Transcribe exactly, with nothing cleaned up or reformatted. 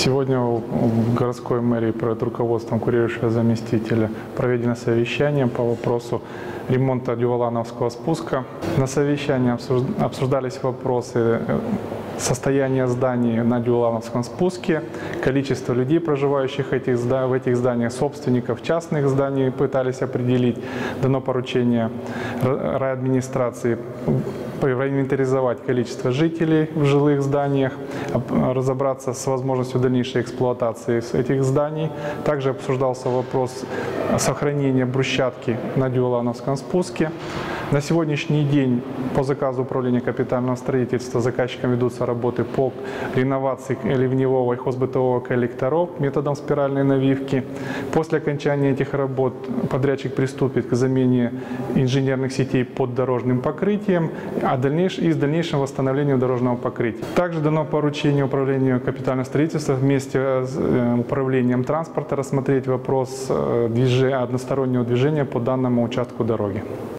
Сегодня в городской мэрии под руководством курирующего заместителя проведено совещание по вопросу ремонта Дювалановского спуска. На совещании обсуждались вопросы состояния зданий на Дювалановском спуске, количество людей, проживающих в этих зданиях, собственников частных зданий пытались определить. Дано поручение райадминистрации проинвентаризовать количество жителей в жилых зданиях, разобраться с возможностью дальнейшей эксплуатации этих зданий. Также обсуждался вопрос сохранения брусчатки на Дювалановском спуске. На сегодняшний день по заказу управления капитального строительства заказчиком ведутся работы по реновации ливневого и хозбытового коллекторов методом спиральной навивки. После окончания этих работ подрядчик приступит к замене инженерных сетей под дорожным покрытием а дальнейш... и с дальнейшим восстановлением дорожного покрытия. Также дано поручение управлению капитального строительства вместе с управлением транспорта рассмотреть вопрос движ... одностороннего движения по данному участку дороги.